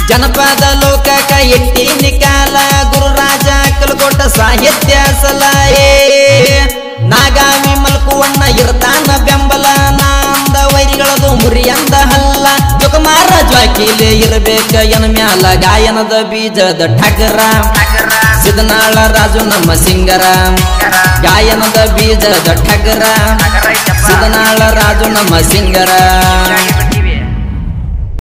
ಜನಪದ ಲೋಕಕ ಎಟ್ಟಿನಿ ಕಾಲ ಗುರುರಾಜ ಕಲ್ಕೊಟ್ಟ ಸಾಹಿತ್ಯ ಸಲಾಯೇ ನಾಗಾವಿ ಮಲ್ಕುವಣ್ಣ ಇರ್ತಾನ ಬೆಂಬಲ ನಾಂದ ವೈರಿಗಳದು ಮುರಿಯಂದ ಹಲ್ಲ ಜುಕುಮಾರ ಜ್ವಾಕಿಲೆ ಇರಬೇಕ ಎನ ಮ್ಯಾಲ ಗಾಯನದ ಬೀಜದ ಠಗರ ಸಿದನಾಳ ರಾಜು ನಮ್ಮ ಸಿಂಗರ ಗಾಯನದ ಬೀಜದ ಠಗರ ಸಿದನಾಳ ರಾಜು ನಮ್ಮ ಸಿಂಗರ